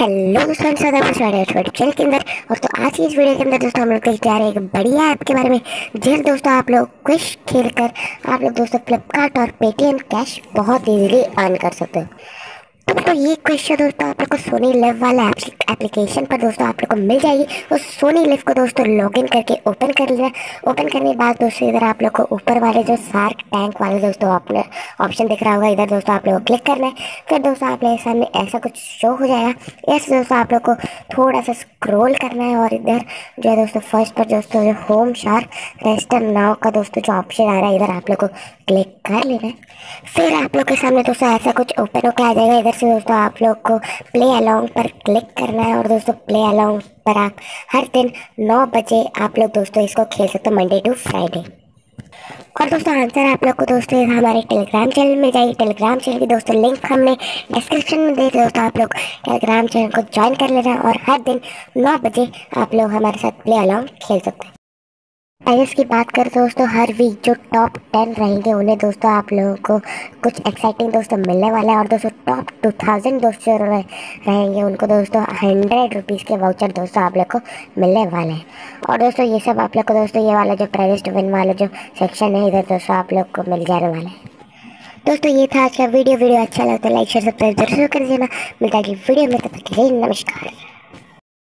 Hello दोस्तों, स्वागत है यूट्यूब चैनल के अंदर। और तो आज की इस वीडियो के अंदर दोस्तों हम लोग देखते आ रहे हैं एक बढ़िया ऐप के बारे में, जिस दोस्तों आप लोग क्विज खेलकर आप लोग दोस्तों फ्लिपकार्ट और पेटीएम कैश बहुत इजीली अर्न कर सकते हो। तो ये क्वेश्चन दोस्तों आप लोग को सोनी लिव वाला एप्लीकेशन पर दोस्तों आप लोग को मिल जाएगी। उस सोनी लिव को दोस्तों लॉगिन करके ओपन कर लेना। ओपन करने के बाद दोस्तों इधर आप लोग को ऊपर वाले जो शार्क टैंक वाले दोस्तों आपने ऑप्शन दिख रहा होगा, इधर दोस्तों आप लोग को क्लिक करना है। फिर दोस्तों आप लोग के सामने ऐसा कुछ शो हो जाएगा। ऐसे दोस्तों आप लोग को थोड़ा सा स्क्रॉल करना है और इधर जो है दोस्तों फर्स्ट पर दोस्तों जो होम शार्क रेजिस्टर नाउ का दोस्तों जो ऑप्शन आ रहा है, इधर आप लोग को क्लिक कर लेना है। फिर आप लोग के सामने दोस्तों ऐसा कुछ ओपन होकर आ जाएगा। इधर से दोस्तों आप लोग को प्ले अलोंग पर क्लिक करना है और दोस्तों प्ले अलोंग पर आप हर दिन 9 बजे आप लोग दोस्तों इसको खेल सकते हो, मंडे टू फ्राइडे। और दोस्तों आंसर आप लोग को दोस्तों हमारे टेलीग्राम चैनल में जाइए। टेलीग्राम चैनल की दोस्तों लिंक हमने डिस्क्रिप्शन में दे दिया। दोस्तों आप लोग टेलीग्राम चैनल को ज्वाइन कर लेना और हर दिन 9 बजे आप लोग हमारे साथ प्ले अलोंग खेल सकते हैं। प्राइस की बात करें दोस्तों, हर वीक जो टॉप 10 रहेंगे उन्हें दोस्तों आप लोगों को कुछ एक्साइटिंग दोस्तों मिलने वाला है। और दोस्तों टॉप 2000 दोस्तों रहेंगे उनको दोस्तों 100 रुपीज़ के वाउचर दोस्तों आप लोग को मिलने वाले हैं। और दोस्तों ये सब आप लोग को दोस्तों ये वाला जो प्राइस टू विन वाला जो सेक्शन है, इधर दोस्तों आप लोग को मिल जाने वाला है। दोस्तों ये था आज का वीडियो अच्छा लगा तो लाइक शेयर सब्सक्राइब जरूर कर देना। मिलता है वीडियो में, तब तक के लिए नमस्कार।